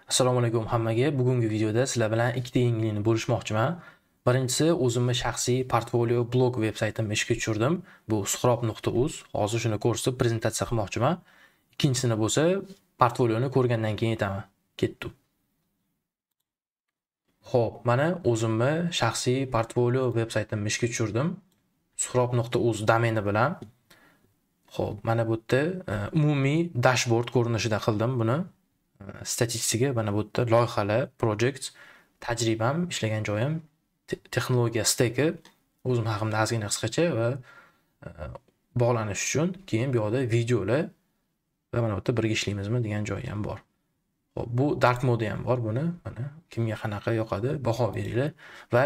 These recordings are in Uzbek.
Assalomu alaykum hammaga. Bugungi videoda sizlar bilan ikkita yangilikni bo'lishmoqchiman. Birinchisi, o'zimni shaxsiy portfolio blog veb-saytimni ishga tushirdim. Bu suhrob.uz. Hozir shuni ko'rsatib prezentatsiya qilmoqchiman. Ikkinchisini bo'lsa, portfolioni ko'rgandan keyin aytaman. Ketdim. Xo'p, mana o'zimni shaxsiy portfolio veb-saytimni ishga tushirdim. suhrob.uz domeni bilan. Xo'p, mana bu yerda umumiy dashbord ko'rinishida qildim buni. Statistikaga mana bu yerda loyihalar, project, tajribam, ishlagan joyim, texnologiya steki, o'zim haqimda ozgina qisqacha va bog'lanish uchun keyin bu yoqda videolar va mana bu yerda birga ishlaymizmi degan joyi ham bor. Xo'p, bu dark mode ham bor buni. Mana kimga qanaqa yoqadi, baho beringlar va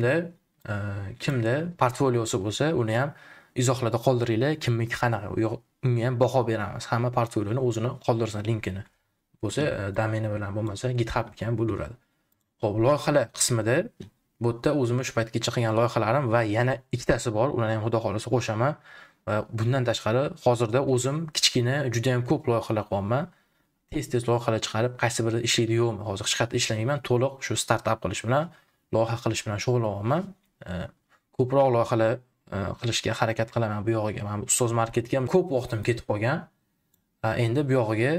kimda portfoliosi bo'lsa, uni ham izohlarda qoldiringlar. Kimniki qanaqa, unga ham baho beramiz. Hamma portfolioni o'zini qoldirsin linkini. Bo'lsa domeni bilan bo'lmasa GitHubga ham bo'laveradi. Xo'p, loyihalar qismida bu yerda o'zimni shu paytgacha qilgan loyihalarim va yana ikkitasi bor, ularni ham xudo xolasa qo'shaman. Va bundan tashqari hozirda o'zim kichkina juda ham ko'p loyihalar qilyapman. Tez loyihalar chiqarib, qaysi biri ishlaydi yo'qmi, hozir hech qayerda ishlamayman, to'liq shu startap qilish bilan, loyiha qilish bilan shug'ullanyapman. Ko'proq loyihalar qilishga harakat qilaman bu yog'iga. Men ustoz marketga ko'p vaqtim ketib qolgan. Endi bu yog'iga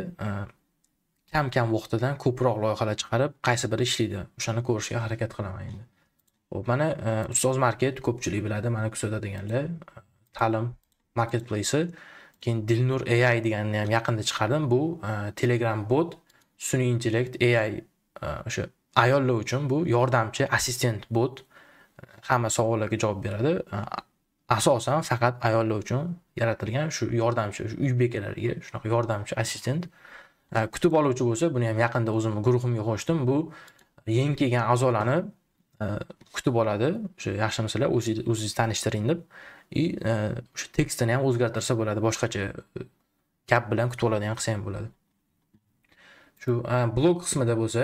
kam vaqtidan ko'proq loyihalar chiqarib, qaysi biri ishlaydi, o'shani ko'rishga harakat qilaman endi. Xo'p, mana ustoz market ko'pchilik biladi, mana kuzatadiganlar, ta'lim marketplace. Keyin Dilnur AI deganni ham yaqinda chiqardim. Bu Telegram bot, sun'iy intellekt AI o'sha ayollar uchun bu yordamchi, assistent bot. Hamma savollarga javob beradi. Asosan faqat ayollar uchun yaratilgan shu yordamchi, shu uy bekalariga shunaqa yordamchi assistent. Kutib oluvchi bo'lsa, buni ham yaqinda o'zimni guruhimga qo'shdim. Bu yangi kelgan a'zolarni kutib oladi. O'sha yaxshimisizlar, o'zingiz tanishtiring deb. O'sha tekstini ham o'zgartirsa bo'ladi, boshqacha gap bilan kutib oladigan qilsa ham bo'ladi. Shu blog qismida bo'lsa,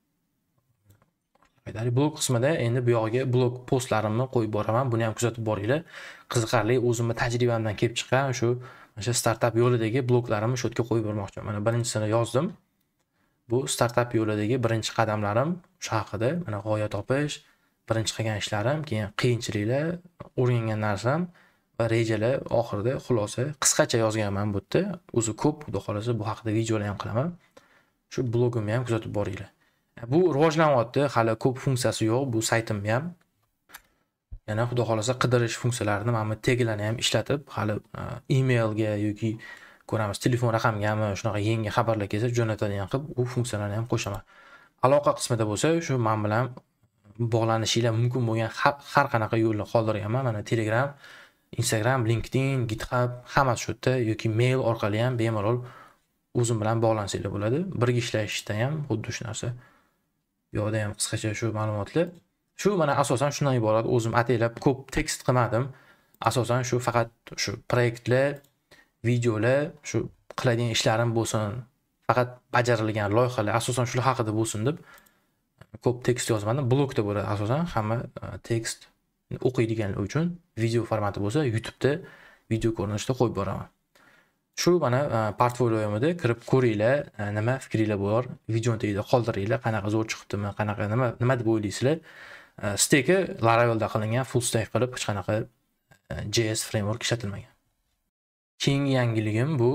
blog qismida endi bu yoqqa blog postlarimni qo'yib boraman. Buni ham kuzatib boringlar. Qiziqarli o'zimni tajribamdan kelib chiqqan shu startap yo'lidagi bloglarimni shu yerga qo'yib bormoqchiman. Mana birinchisini yozdim. Bu startap yo'lidagi birinchi qadamlarim shu haqida. Mana g'oya topish, birinchi qilgan ishlarim, keyin qiyinchiliklar, o'rgangan narsam va rejalar oxirida xulosa qisqacha yozganman bu yerda. O'zi ko'p, xudo xolasa bu haqida videolar ham qilaman. Shu blogimni ham kuzatib boringlar. Bu rivojlanyapti, hali ko'p funksiyasi yo'q bu saytimni ham. Yana xudo xolasa qidirish funksiyalarini, mana taglarni ham ishlatib, hali emailga yoki ko'ramiz, telefon raqamgami shunaqa yangi xabarlar kelsa jo'natadigan qilib, u funksiyalarni ham qo'shaman. Aloqa qismida bo'lsa, shu men bilan bog'lanishinglar mumkin bo'lgan har qanaqa yo'lni qoldirganman. Mana Telegram, Instagram, LinkedIn, GitHub, hammasi shu yerda yoki mail orqali ham bemalol o'zim bilan bog'lansanglar bo'ladi. Birga ishlashda ham xuddi shu narsa. Bu yoqda ham qisqacha shu ma'lumotlar. Shu mana asosan shundan iborat. O'zim ataylab ko'p tekst qilmadim. Asosan shu faqat shu proyektlar, videolar, shu qiladigan ishlarim bo'lsin, faqat bajarilgan loyihalar asosan shular haqida bo'lsin deb ko'p tekst yozmadim. Blogda bo'ladi asosan, hamma tekst o'qiydiganlar uchun video formati bo'lsa, YouTube'da video ko'rinishida qo'yib boraman. Shu mana portfolioyimda kirib ko'ringlar, nima fikringlar bor, videoni tagida qoldiringlar, qanaqa zo'r chiqibdimi, qanaqa nima deb o'ylaysizlar. Steki Laravel'da qilingan, full stack qilib hech qanaqa JS framework ishlatilmagan. Keyingi yangiligim bu.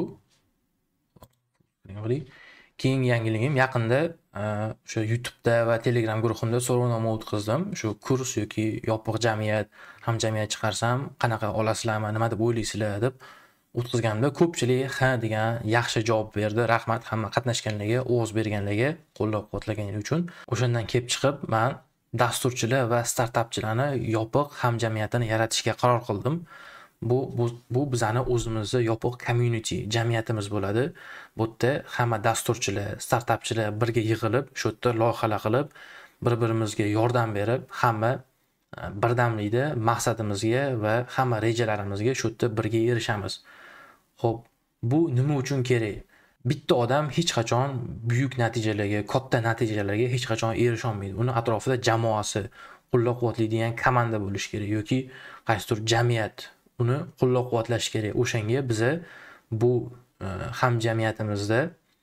Keyingi yangiligim yaqinda o'sha YouTube'da va Telegram guruhimda so'rovnoma o'tkazdim. Shu kurs yoki yopiq jamiyat, hamjamiyat chiqarsam qanaqa olasizlarmi, nima deb o'ylaysizlar deb o'tkazganimda ko'pchilik ha degan yaxshi javob berdi. Rahmat hamma qatnashganlarga, ovoz berganlarga, qo'llab-quvvatlaganlar uchun. O'shandan kelib chiqib, men dasturchilar va startapchilarni yopiq hamjamiyatini yaratishga qaror qildim. Bu bizani o'zimizda yopiq community, jamiyatimiz bo'ladi. Bu yerda hamma dasturchilar, startapchilar birga yig'ilib, shu yerda loyihalar qilib, bir-birimizga yordam berib, hamma birdamlikda maqsadimizga va hamma rejalarimizga shu yerda birga erishamiz. Xo'p, bu nima uchun kerak? Bitta odam hech qachon buyuk natijalarga, katta natijalarga hech qachon erisha olmaydi. Uni atrofida jamoasi, qo'llab-quvvatlaydigan komanda bo'lishi kerak yoki qaysidir jamiyat uni qo'llab-quvvatlash kerak. O'shanga biza bu hamjamiyatimizda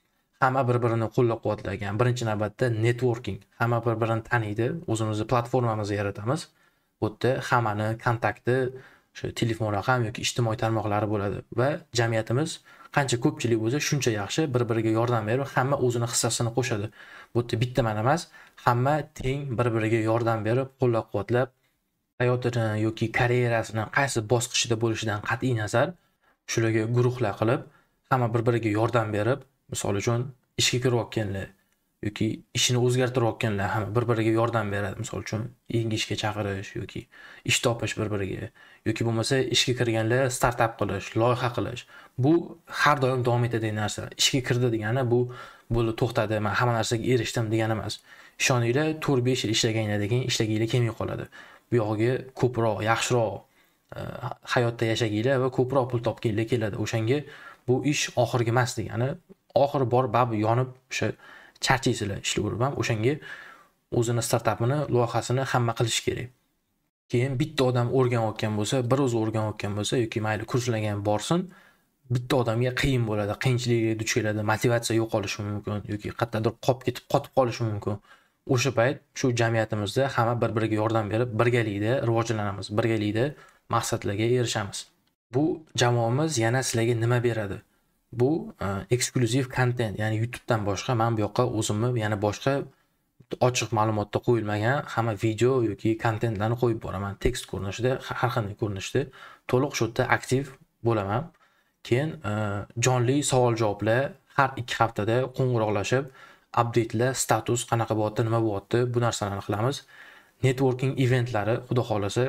hamma bir-birini qo'llab-quvvatlagan. Birinchi navbatda networking. Hamma bir-birini taniydi. O'zimizni platformamizni yaratamiz. Bu yerda hammani kontakti, shu telefon raqam yoki ijtimoiy tarmoqlari bo'ladi va jamiyatimiz qancha ko'pchilik bo'lsa, shuncha yaxshi bir-biriga yordam berib, hamma o'zini hissasini qo'shadi. Bu yerda bitta man emas, hamma teng bir-biriga yordam berib, qo'llab-quvvatlab, hayotini yoki karyerasini qaysi bosqichida bo'lishidan qat'iy nazar, shularga guruhlar qilib, hamma bir-biriga yordam berib, misol uchun ishga kirayotganlar yoki ishini o'zgartirayotganlar hamma bir-biriga yordam beradi. Misol uchun yangi ishga chaqirish yoki ish topish bir-biriga yoki bo'lmasa ishga kirganlar startap qilish, loyiha qilish. Bu har doim davom etadigan narsa. Ishga kirdi degani bu bo'lib to'xtadi, men hamma narsaga erishdim degani emas. Ishoninglar, 4-5 yil ishlaganinglar keyin ishlaginglar kelmay qoladi. Bu yog'iga ko'proq, yaxshiroq hayotda yashaginglar va ko'proq pul topginglar keladi. O'shanga bu ish oxirgi emas degani, oxiri bor bab yonib o'sha charchaysizlar ishlayverib ham o'shanga o'zini startapini, loyihasini hamma qilish kerak. Keyin bitta odam o'rganayotgan bo'lsa, bir o'zi o'rganayotgan bo'lsa yoki mayli kurslagan borsin, bitta odamga qiyin bo'ladi, qiyinchiliklarga duch keladi, motivatsiya yo'qolishi mumkin yoki qayerdadir qotib qolishi mumkin. O'sha payt shu jamiyatimizda hamma bir-biriga yordam berib, birgalikda rivojlanamiz, birgalikda maqsadlarga erishamiz. Bu jamoamiz yana sizlarga nima beradi? Bu eksklyuziv kontent, ya'ni YouTubedan boshqa men bu yoqqa o'zimni yana boshqa ochiq ma'lumotda qo'yilmagan hamma video yoki kontentlarni qo'yib boraman. Tekst ko'rinishida, har qanday ko'rinishda to'liq shu yerda aktiv bo'laman. Keyin jonli savol-javoblar har 2 haftada qo'ng'iroqlashib, update'lar, status qanaqa bo'lyapti, nima bo'lyapti, bu narsalarni qilamiz. Networking eventlari, xudo xolasa,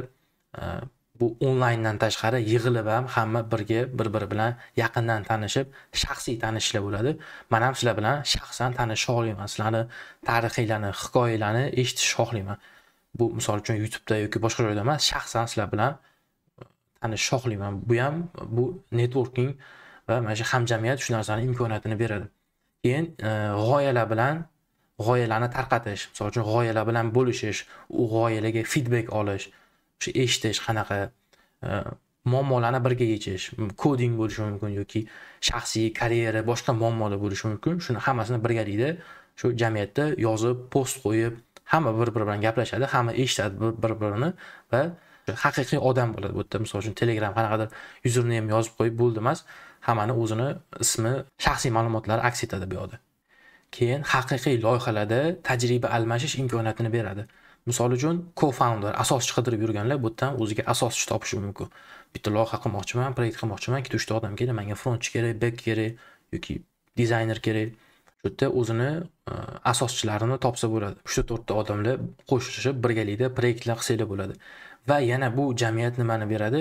bu onlayndan tashqari yig'ilib ham hamma birga bir-biri bilan yaqindan tanishib, shaxsiy tanishishlar bo'ladi. Men ham sizlar bilan shaxsan tanisha olmayman. Sizlarni tarixinglarni, hikoyalarini eshitish xohlayman. Bu misol uchun YouTube'da yoki boshqa joyda emas, shaxsan sizlar bilan tanisha xohlayman. Bu ham bu networking va mana shu hamjamiyat shu narsaning imkoniyatini beradi. Keyin g'oyalar bilan g'oyalarni tarqatish, misol uchun g'oyalar bilan bo'lishish, u g'oyalarga feedback olish, shu eshitish qanaqa muammolarni birga yechish, koding bo'lishi mumkin yoki shaxsiy karyera, boshqa muammolar bo'lishi mumkin. Shuni hammasini birgalikda shu jamiyatda yozib, post qo'yib, hamma bir-biri bilan gaplashadi, hamma eshitadi bir-birini va haqiqiy odam bo'ladi. Bu yerda misol uchun Telegram qanaqadir username yozib qo'yib bo'ldi emas, hammani o'zini ismi, shaxsiy ma'lumotlari aks etadi bu yoqda. Keyin haqiqiy loyihalarda tajriba almashish imkoniyatini beradi. Misol uchun co-founder, asoschi qidirib yurganlar bu yerdan o'ziga asoschi topishi mumkin. Bitta loyiha qilmoqchiman, proyekt qilmoqchiman, 2-3 ta odam kerak, menga frontchi kerak, back kerak yoki dizayner kerak. Shu yerda o'zini asoschilarini topsa bo'ladi. 3-4 ta odamlar qo'shilishib birgalikda proyektlar qilsanglar bo'ladi. Va yana bu jamiyat nimani beradi?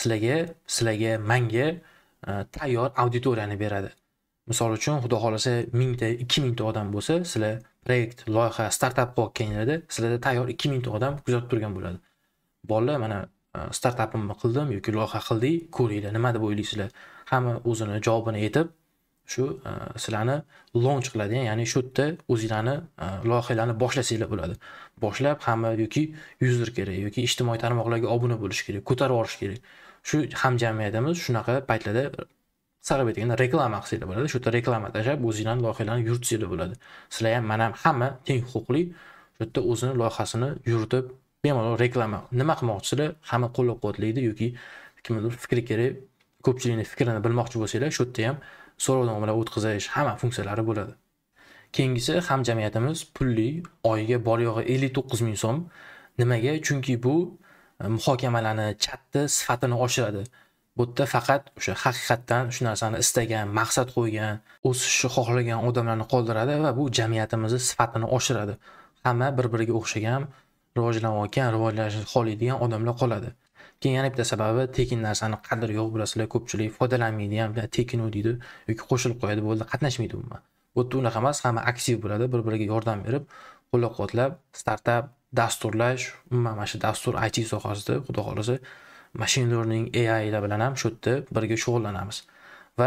Sizlarga, menga tayyor auditoriyani beradi. Misol uchun, xudo xolasa 1000 ta, 2000 ta odam bo'lsa, sizlar proyekt, loyiha, startap qilganinglarda sizlarda tayyor 2000 ta odam kuzatib turgan bo'ladi. Bolalar, mana startapimni qildim yoki loyiha qildik, ko'ringlar, nima deb o'ylaysizlar? Hamma o'zini javobini aytib, shu sizlarni launch qiladi, ya'ni shu yerda o'zingizlarni loyihalarni boshlasanglar bo'ladi. Boshlab hamma yoki user kerak yoki ijtimoiy tarmoqlarga obuna bo'lish kerak, ko'tarib olish kerak. Shu hamjamiyatimiz shunaqa paytlarda sarab aytganda reklama qilsanglar bo'ladi. Shu yerda reklama tashlab, o'zingizlarning loyihalarini yuritsangiz bo'ladi. Sizlar ham, men ham hamma teng huquqli shu yerda o'zini loyihasini yuritib, bemalol reklama nima qilmoqchisizlar, hamma qo'llab-quvvatlaydi yoki kimdir fikri kerak, ko'pchilikning fikrini bilmoqchi bo'lsanglar, shu yerda ham so'rovnoma bilan o'tkazish, hamma funksiyalari bo'ladi. Keyingisi, hamjamiyatimiz pulli, oyiga bor yo'g'i 59 ming so'm. Nimaga? Chunki bu muhokamalarni, chatni sifatini oshiradi. Bu yerda faqat o'sha haqiqatdan shu narsani istagan, maqsad qo'ygan, o'sishni xohlagan odamlarni qoldiradi va bu jamiyatimizni sifatini oshiradi. Hamma bir-biriga o'xshagan, rivojlanayotgan, rivojlanishni xohlaydigan odamlar qoladi. Keyin yana bitta sababi, tekin narsani qadri yo'q, bilasizlar, ko'pchilik foydalanmaydi ham, tekin deydi yoki qo'shilib qo'yadi, bo'ldi, qatnashmaydi umuman. Bu yerda unaqa emas, hamma aktiv bo'ladi, bir-biriga yordam berib, qo'llab-quvvatlab, startap, dasturlash, umuman mana shu dastur IT sohasida, xudo xolasa, machine learning, AI lar bilan ham shu yerda birga shug'ullanamiz. Va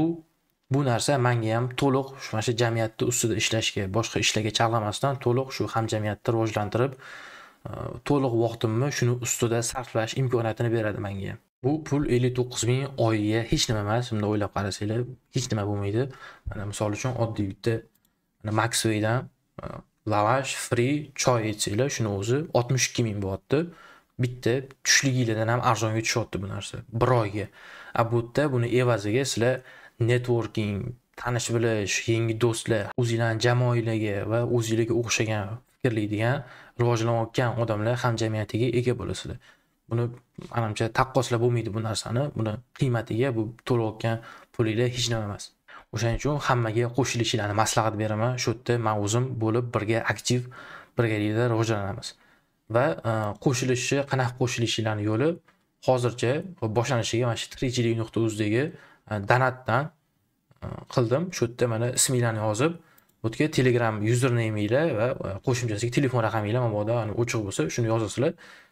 bu narsa menga ham to'liq mana shu jamiyatda ustida ishlashga, boshqa ishlarga chaqlamasdan to'liq shu hamjamiyatni rivojlantirib, to'liq vaqtimni shuni ustida sarflash imkoniyatini beradi menga ham. Bu pul 59 ming oyiga hech nima emas. Bunda o'ylab qarasanglar, hech nima bo'lmaydi. Mana misol uchun oddiy bitta mana Maxway'dan lavash free choy etsanglar, shuni o'zi 62 ming bo'lyapti. Bitta tushligilardan ham arzonga tushyapti bu narsa bir oyga. Bu yerda buni evaziga sizlar networking, tanish bilish, yangi do'stlar, o'zingizlarning jamoangizga va o'zingizlarga o'xshagan fikrlaydigan, rivojlanayotgan odamlar hamjamiyatiga ega bo'lasizlar. Buni menimcha taqqoslab bo'lmaydi bu narsani. Buni qiymatiga bu to'layotgan pulinglar hech nima emas. O'shaning uchun hammaga qo'shilishinglarni maslahat beraman. Shu yerda men o'zim bo'lib birga aktiv birgalikda rivojlanamiz. Va qo'shilishni, qanaqa qo'shilishinglarning yo'li hozircha boshlanishiga mana shu tirikchilik.uz dagi donatdan qildim. Shu yerda mana isminglarni yozib, bu yerga Telegram username-inglar va qo'shimchasiga telefon raqaminglar mabodo o'chiq bo'lsa, shuni yozasizlar.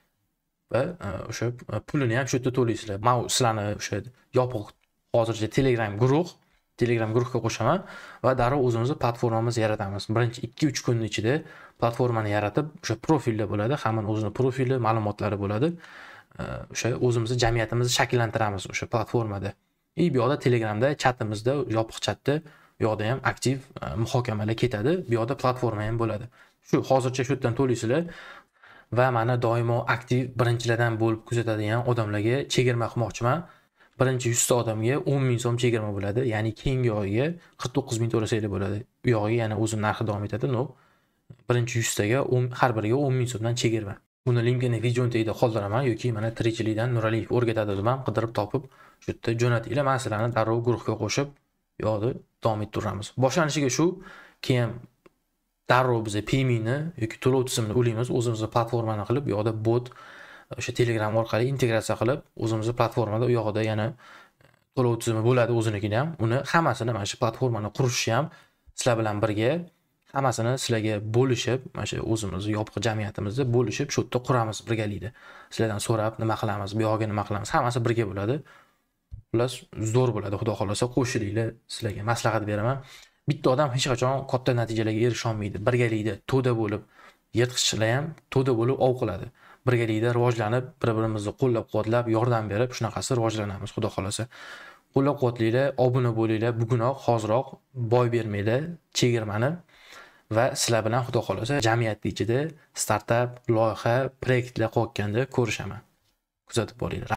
Va o'sha pulini ham shu yerda to'laysizlar. Men sizlarni o'sha yopiq hozircha Telegram guruhga qo'shaman va darrov o'zimizning platformamizni yaratamiz. Birinchi 2-3 kunning ichida platformani yaratib, o'sha profilda bo'ladi, hammaning o'zining profili, ma'lumotlari bo'ladi. O'sha o'zimizning jamiyatimizni shakllantiramiz o'sha platformada. Bu yoqda Telegramda chatimizda, yopiq chatda bu yoqda ham aktiv muhokamalar ketadi. Bu yoqda platforma ham bo'ladi. Shu hozircha shu yerdan to'laysizlar. Va mana doimo aktiv birinchilardan bo'lib kuzatadigan odamlarga chegirma qilmoqchiman. Birinchi 100 ta odamga 10 ming so'm chegirma bo'ladi. Ya'ni keyingi oyga 49 ming to'lasanglar bo'ladi. Bu yog'iga yana o'zim narxi davom etadi. Birinchi 100 taga har biriga 10 ming so'mdan chegirma. Buni linkini video tagida qoldiraman yoki mana tirikchilikdan Nuraliyev o'rgatadi deb ham qidirib topib, shu yerda jo'natinglar. Men sizlarni darrov guruhga qo'shib, yo'qda davom ettiramiz. Boshlanishiga shu, keyin darrov biz paymentni yoki to'lov tizimini o'ylaymiz, o'zimizning platformani qilib, bu yoqda bot o'sha Telegram orqali integratsiya qilib, o'zimizning platformada u yoqda yana to'lov tizimi bo'ladi o'zinikini ham. Uni hammasini mana shu platformani qurishni ham sizlar bilan birga hammasini sizlarga bo'lishib, mana shu o'zimizning yopiq jamiyatimizda bo'lishib, shu yerda quramiz birgalikda. Sizlardan so'rab, nima qilamiz, bu yoqqa nima qilamiz, hammasi birga bo'ladi. Xullas, zo'r bo'ladi, xudo xolasa qo'shilinglar, sizlarga maslahat beraman. Bitta odam hech qachon katta natijalarga erisha olmaydi. Birgalikda to'da bo'lib, yirtqichlar ham to'da bo'lib ov qiladi. Birgalikda rivojlanib, bir-birimizni qo'llab-quvvatlab, yordam berib, shunaqasi rivojlanamiz, xudo xolasa. Qo'llab-quvvatlanglar, obuna bo'linglar, bugunoq, hoziroq boy bermanglar chegirmani va sizlar bilan xudo xolasa jamiyat ichida startap, loyiha, proyektlar qo'yayotganda ko'rishaman. Kuzatib boringlar.